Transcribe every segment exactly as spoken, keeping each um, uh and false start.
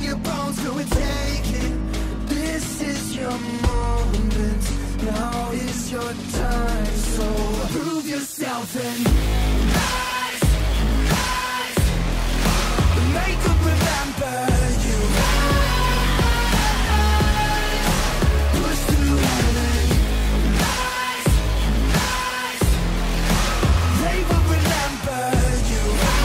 your bones, go and take it. This is your moment, now is your time. So prove yourself and rise, rise. Make them remember you. Rise, push through heaven. Rise, rise. They will remember you.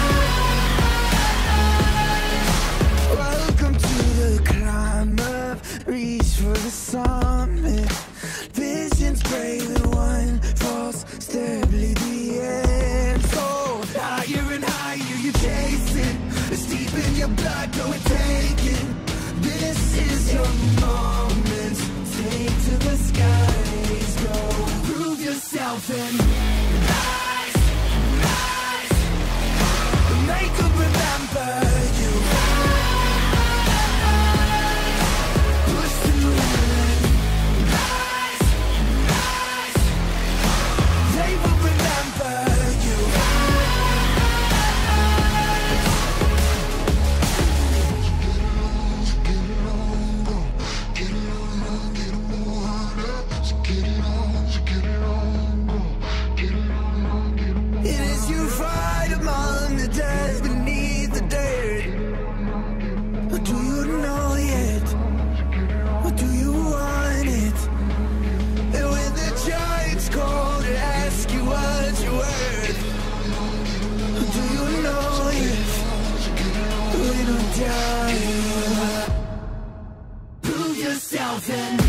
Rise. Welcome to the climb up, reach for the summit. Visions brave and one false step lead the end. So higher and higher you chase it. It's deep in your blood, go and take it. This is your moment. Take to the skies, go. Prove yourself and rise, rise. Make them remember you. Push through heaven. Rise, rise. They will remember you. It is you fight among the dead, beneath the dirt. Or do you know yet? Or do you want it? And when the giants call to ask you what you're worth, or do you know yet? We don't die. Prove yourself and